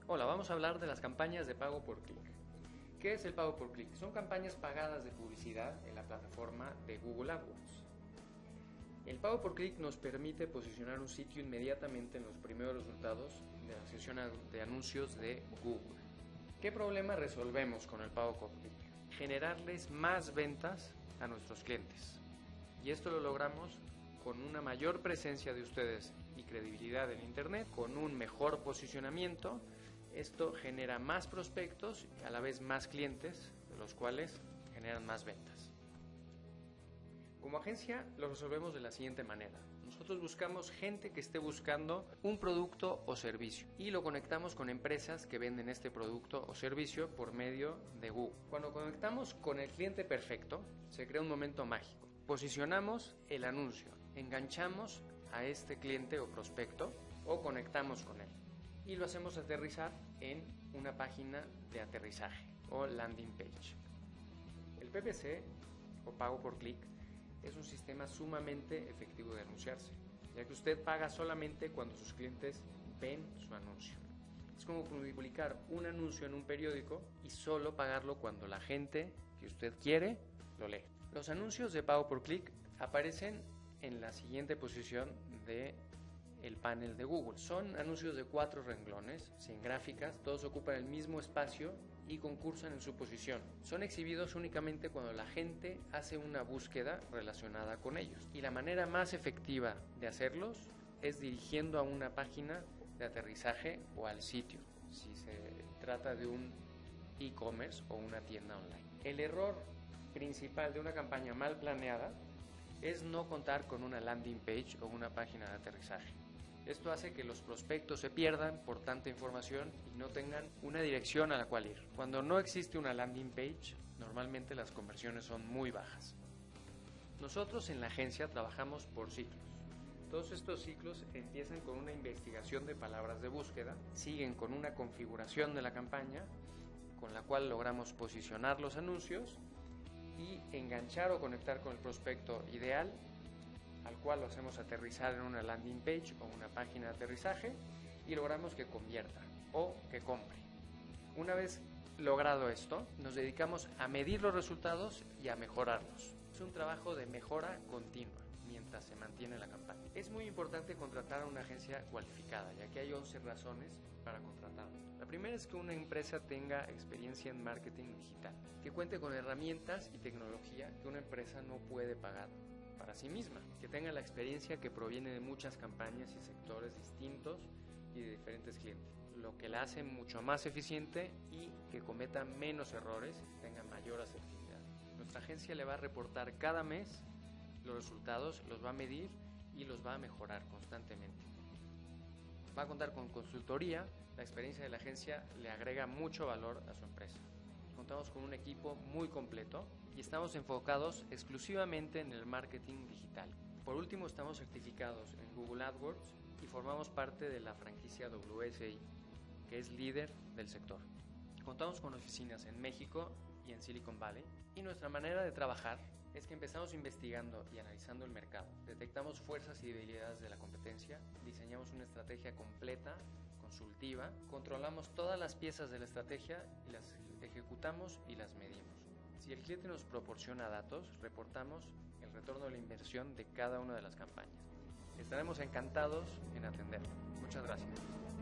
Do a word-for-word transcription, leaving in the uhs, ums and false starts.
Hola, vamos a hablar de las campañas de pago por clic. ¿Qué es el pago por clic? Son campañas pagadas de publicidad en la plataforma de Google AdWords. El pago por clic nos permite posicionar un sitio inmediatamente en los primeros resultados de la sesión de anuncios de Google. ¿Qué problema resolvemos con el pago por clic? Generarles más ventas a nuestros clientes. Y esto lo logramos con una mayor presencia de ustedes y credibilidad en Internet, con un mejor posicionamiento. Esto genera más prospectos y a la vez más clientes, de los cuales generan más ventas. Como agencia lo resolvemos de la siguiente manera. Nosotros buscamos gente que esté buscando un producto o servicio y lo conectamos con empresas que venden este producto o servicio por medio de Google. Cuando conectamos con el cliente perfecto, se crea un momento mágico. Posicionamos el anuncio, enganchamos a este cliente o prospecto o conectamos con él y lo hacemos aterrizar en una página de aterrizaje o landing page. El P P C o pago por clic es un sistema sumamente efectivo de anunciarse, ya que usted paga solamente cuando sus clientes ven su anuncio. Es como publicar un anuncio en un periódico y solo pagarlo cuando la gente que usted quiere lo lee. Los anuncios de pago por clic aparecen en la siguiente posición de el panel de Google. Son anuncios de cuatro renglones, sin gráficas, todos ocupan el mismo espacio y concursan en su posición. Son exhibidos únicamente cuando la gente hace una búsqueda relacionada con ellos. Y la manera más efectiva de hacerlos es dirigiendo a una página de aterrizaje o al sitio, si se trata de un e-commerce o una tienda online. El error principal de una campaña mal planeada es no contar con una landing page o una página de aterrizaje. Esto hace que los prospectos se pierdan por tanta información y no tengan una dirección a la cual ir. Cuando no existe una landing page, normalmente las conversiones son muy bajas. Nosotros en la agencia trabajamos por ciclos. Todos estos ciclos empiezan con una investigación de palabras de búsqueda, siguen con una configuración de la campaña, con la cual logramos posicionar los anuncios y enganchar o conectar con el prospecto ideal, al cual lo hacemos aterrizar en una landing page o una página de aterrizaje y logramos que convierta o que compre. Una vez logrado esto, nos dedicamos a medir los resultados y a mejorarlos. Es un trabajo de mejora continua mientras se mantiene la campaña. Es muy importante contratar a una agencia cualificada, ya que hay once razones para contratarla. La primera es que una empresa tenga experiencia en marketing digital, que cuente con herramientas y tecnología que una empresa no puede pagar para sí misma, que tenga la experiencia que proviene de muchas campañas y sectores distintos y de diferentes clientes, lo que la hace mucho más eficiente y que cometa menos errores y tenga mayor asertividad. Nuestra agencia le va a reportar cada mes los resultados, los va a medir y los va a mejorar constantemente. Va a contar con consultoría, la experiencia de la agencia le agrega mucho valor a su empresa. Contamos con un equipo muy completo y estamos enfocados exclusivamente en el marketing digital. Por último, estamos certificados en Google AdWords y formamos parte de la franquicia W S I, que es líder del sector. Contamos con oficinas en México y en Silicon Valley, y nuestra manera de trabajar es que empezamos investigando y analizando el mercado, detectamos fuerzas y debilidades de la competencia, diseñamos una estrategia completa, consultiva, controlamos todas las piezas de la estrategia y las ejecutamos y las medimos. Si el cliente nos proporciona datos, reportamos el retorno de la inversión de cada una de las campañas. Estaremos encantados en atenderlo. Muchas gracias.